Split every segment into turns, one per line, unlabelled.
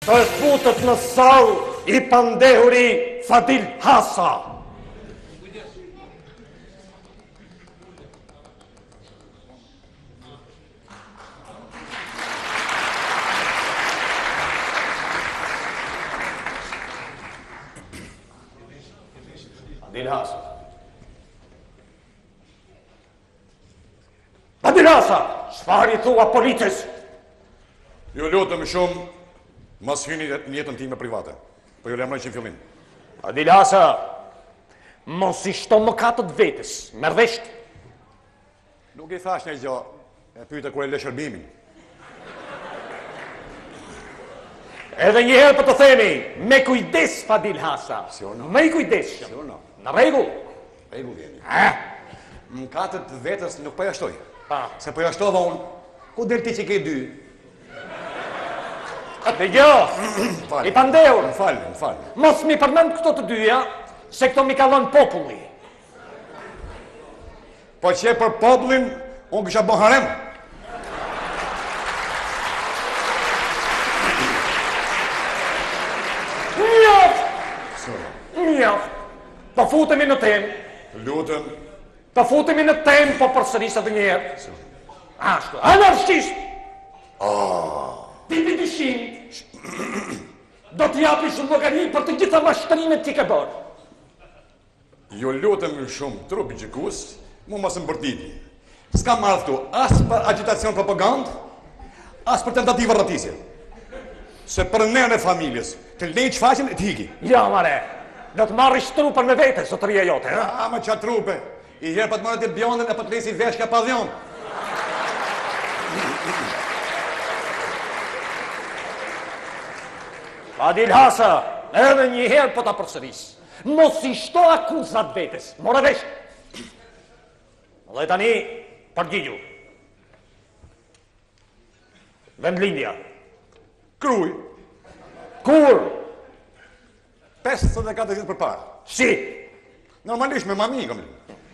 Të futët në sallë I pandehuri Fadil Hasa. Fadil Hasa. Fadil Hasa, çfarë I thua policis?
Ju lutem shumë, mos hyni në jetën time private. Po ju lajmëroj që në fillim.
Fadil Hasa, mos I shto mëkatët vetës, merr vesh.
Nuk I thash një gjë, e pyeta kur e lë shërbimin.
Edhe një herë për të themi, me kujdes Fadil Hasa. Me kujdes. Në rregull.
Rregull jeni. Mëkatët vetës nuk po ja shtoj. Se po ja shtova unë, ku del ti që ke dy?
Dhe jo, I pandehur.
Më falë.
Mos mi përmend këto të dyja, se këto mi kallon populli.
Po që për popullin, unë kisha bën harem.
Mjoft. Po futemi në temë.
Lutem.
Po futemi në temë, po përsëris edhe një herë. Ashtu, anarkisht. Ti mi dishim. Do t'japish llogari për të gjitha mashtrimet që ke bërë.
Ju lutem shumë, trupi gjykus, mu mos më bërtiti. S'kam marrë këtu as për agitacion propagandë, as për tentativë rrëtisje. Se për nën e familjes, të lejnë që faqen e t'hiki.
Ja, mare, do të marrish trupën me vete, zotëria jote, ha?
Ma qa trupe, I herë për të marrë të bjondën e për të lesi veshka pa dhion.
Fadil Hasa, edhe një herë po ta përsëris. Mos I shto akuzat vetes, more vesh. Dhe tani, përgjigju. Vendlindja.
Kruj.
Kur?
54 ditë për parë.
Si?
Normalisht me mami, kom.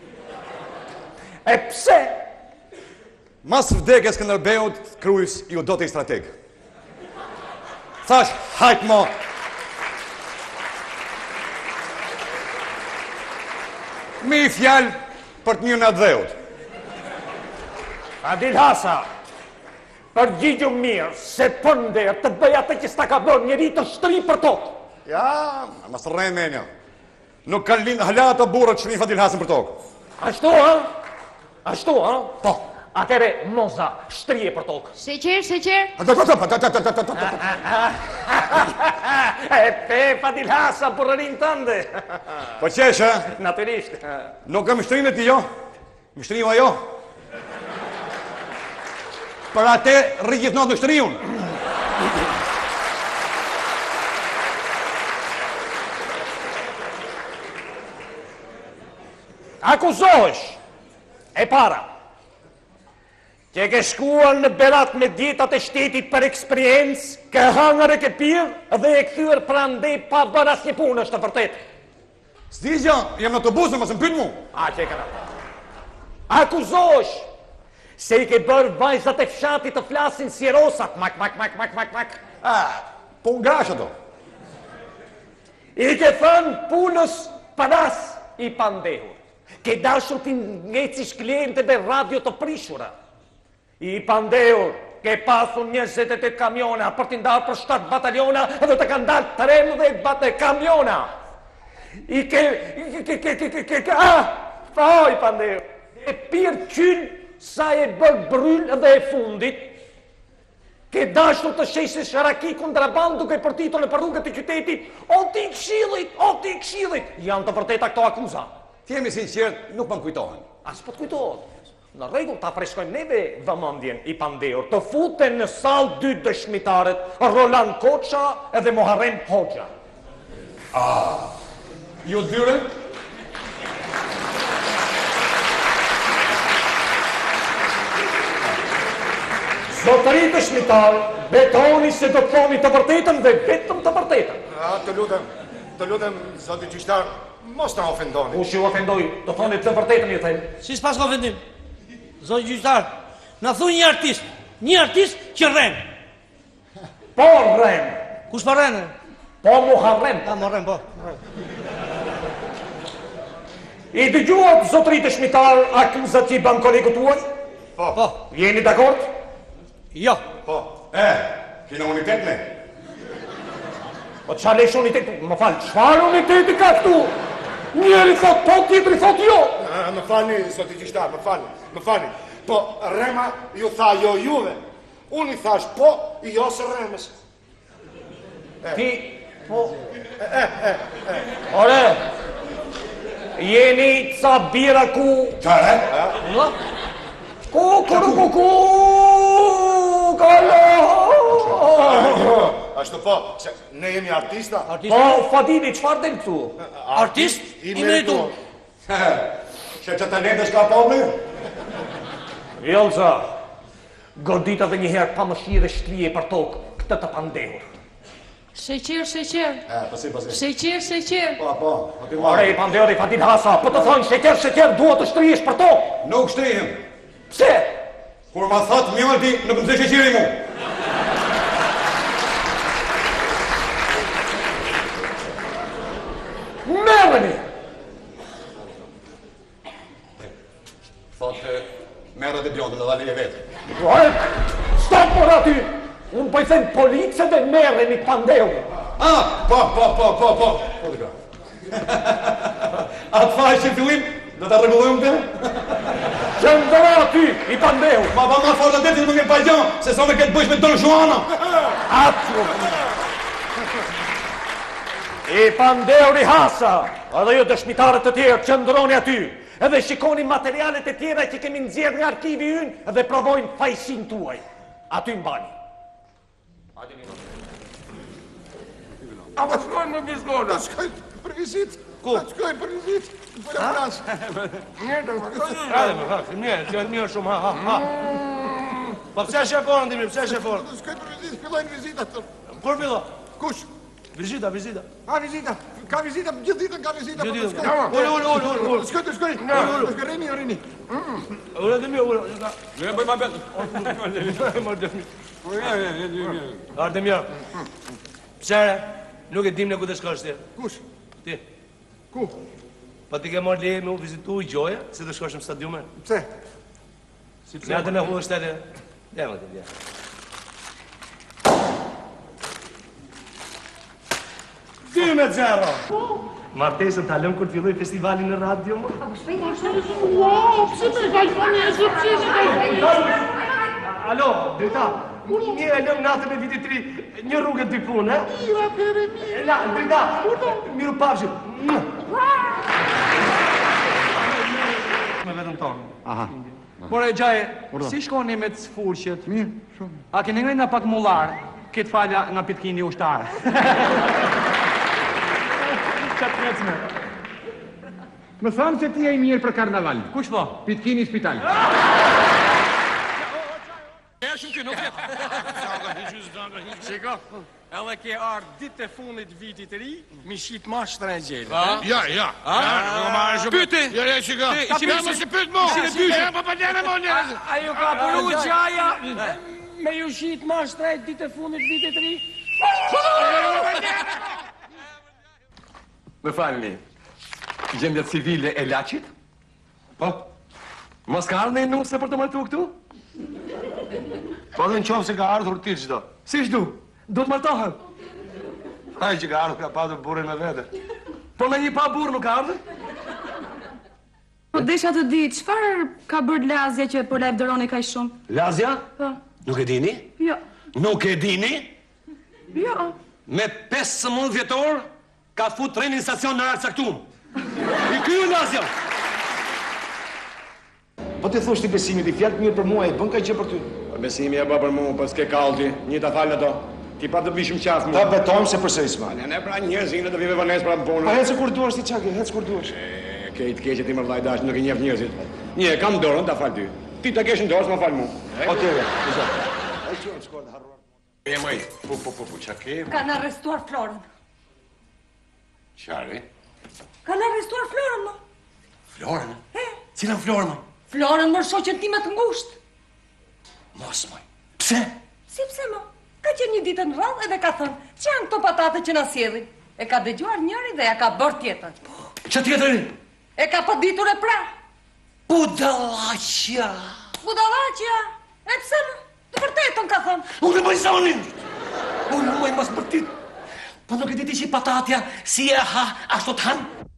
E pse?
Mas vdekjes Skënderbeut, Krujs ju do të I strateg. Thash, hajt mo. Mi fjalë për të njën e dheut.
Fadil Hasa, përgjigju mirë, se pënder të bëj atë që s'ta ka bërë njeri të shtri për tokë.
Ja, mas rrejnë menja. Nuk kanë linë halat o burët që një Fadil Hasan për tokë.
Ashtu, ha? Ashtu, ha?
Po.
Atere, moza, shtrije për tokë.
Sheqer.
E pe, Fadil Hasa, burërin tënde.
Po qeshe?
Naturisht.
Nuk kam shtrin e ti jo? Mështriu ajo? Për atë rri gjithnot në shtriun.
Akuzohesh, e para, që ke shkuar në berat me djetat e shtetit për eksperiencë, ke hangër e ke pirë dhe e këthyër prandej pa bërë asnjë punë, është të vërtet.
S'digja, jam në autobus, mos më pyet mu.
A, që e këna. Akuzohesh, se I ke bërë vajzat e fshatit të flasin si rosat, mak.
Po ngash ato.
I ke thënë punës paras I pandehur. Ke dashur t'i ngecish klientëve radio të prishura. I pandehur, ke pasur 28 kamiona për t'i ndarë për 7 bataliona dhe të kanë dalë 13 kamiona. I pandehur. E pirë qynë sa e bërë bryllë dhe e fundit. Ke dashur të sheshe sharaki kontraband duke përtitur në për rrugët e qytetit. O ti këshillit. Janë të vërteta këto akuza.
Ti jemi sinqert, nuk më kujtohen.
As po të kujtohet. Në rregull, ta freskojmë neve vëmendjen I pandehur. Të futen në sallë 2 dëshmitarët, Roland Koça edhe Muharrem Hoxha.
Ju dyre?
Zotëri dëshmitar, betoni se do të thoni të vërtetën dhe vetëm të vërtetën.
Të lutem, zoti gjyqtar, mos na ofendoni.
Kush ju ofendoi? Do thoni të vërtetën, ju them.
Si s'pas ofendim? Zoti gjyqtar, na thuj një artist që rren.
Po rren.
Kush parrene?
Po Muharrem.
Ta Muharrem, po.
I dëgjuat zotëri dëshmitar akuzat që i ban kolegu tuaj?
Po.
Jeni dakord?
Jo.
Po.
Kina unitet me?
Po qa lesh unitet? Më falë, qfar uniteti ka këtu? Njeri thot po, tjetëri thot jo.
Më falni, zoti gjyqtar, më falni. Po, Rema ju tha jo juve. Unë i thash po, jo së Remës.
Ti, po... Ore, jeni ca bira ku...
Qare?
Ku, kalo!
Ashtu po, se ne jemi artista.
Po, Fadili, qfar del këtu?
Artist i meritur.
Që që talente s'ka popli?
Jelza, godita dhe njëherë pa mëshirë dhe shtrije për tokë këtë të pandehur.
Sheqer.
Pasi.
Sheqer.
Po, ati
Ore, i pandehur i Fadil Hasa, po të thonë sheqer, duhet të shtrijesh për tokë.
Nuk shtrihim.
Pse?
Kur ma thot mjolti, nuk më zë qiri mu.
Merreni!
Thot, merët e bjondën dhe dhali e vetë.
Ore, stop por aty! Unë po i them policë dhe merreni pandehur.
Po. Po të ka. Atë faqë që fillim, do të regullojmë të?
Qëndëra aty, i pandehur.
Ma fortë të detin më nge pajgjon, se sa me këtë bëjsh me Don Juana.
Atë! I pandehur i Hasa, edhe ju dëshmitarët të tjerë, qëndroni aty, edhe shikoni materialet e tjera që kemi nxjerrë nga arkivi ynë edhe provojnë fajsin tuaj. Aty mbani.
A më shkojnë më bizgona. Shkojnë për vizit. Ku? Shkojnë për vizit. Për e fransë.
Mirë shumë, ha. Po pse sheforën, Dimri, pse sheforën?
Shkojnë për vizit, fillojnë vizit atë.
Kur fillo?
Kush?
Vizita.
Ka vizita, gjithë ditën ka vizita.
Gjithë ditën. Ullë.
Shkojnë. Rini.
Ullë, Dimri.
Ne bëjmë abet.
Ardemir. Pse? Nuk e dim në ku të shkosh ti.
Kush?
Ti.
Ku?
Pa ti ke marrë leje me u vizitu i gjoja, se të shkosh në stadiume.
Pse?
Në atë në hullë shtete. Dema të dja. Ty me zero! Martesën të alëm kur të filloj festivalin në radio, më? Alo, drita, një e lëm natën e vitit 3, një rrugë të punë, e?
Mira për e mirë.
Drita, miru pafshim. Me vetëm tonë.
Aha. Por e gjaje, si shkoni me të sfurqet?
Mirë, shumë.
A keni ngrej nga pak mullar, këtë falja nga pitkini ushtarë? Qatë mecme.
Më thamë se ti e i mirë për karnaval.
Kush po?
Pitkini spital.
Shiko, edhe ke ardë ditë e fundit vitit të ri, mi shqit ma shtrëngjele.
Ja.
Pyte!
Ja, shiko.
Ja, më si pyt mo! Ajo ka puru gjaja me ju shqit ma shtrejt ditë e fundit vitit të ri.
Më falni, gjendja civile e Lachit? Po? Mos ka ardhë në nuse për të martu këtu?
Po dhe në qovë se ka ardhur ti qdo.
Si shdu? Do të martohem?
Aj që ka ardhur ka padur burin me vete.
Po në një pa burë nuk ka ardhë?
Po desha të di, çfarë ka bërë Lazja që po la vleroni kaq shumë?
Lazja?
Po.
Nuk e dini?
Jo.
Nuk e dini?
Jo.
Me 15 vjetor ka fut trenin në stacion në Artë Saktum. I kryu Lazja!
Po ti thosh ti besimit i fjallë mirë për mua, e bën ka gjë për ty.
Besimi e bë për mu, po s'ke kalti, një të falë ato. Ti pa të bishëm qafë mu.
Ta betojmë se përse isma.
Ne pra njerëzinë të vive vënes pra më punë.
Pa hecë kur duash ti qake, hecë kur duash.
Kejt keqe ti më vlajdash, nuk i njef njerëzit. Një, kam dorën, ta falë ty. Ti të kesh në dorës, më falë mu.
O tjere,
E mëj, po, qa ke?
Kanë arrestuar Florën.
Qare?
Kanë arrestuar Florën, mo.
Florën? Cila Florën, mo?
Florën më shoqën time të ngushtë.
Mos, moj. Pse?
Si pse, mo? Ka qenë një ditë në radhë edhe ka thënë, që janë këto patate që na sjellin? E ka dëgjuar njëri dhe ja ka bërë tjetër.
Që tjetëri?
E ka pëditur e pra.
Budallaqja.
Budallaqja? E pse më? Të vërtetën ka thënë.
Unë e bëj zonin. Unë më mas bërtit. Po nuk e diti që patatja si e ha, ashtu të hanë.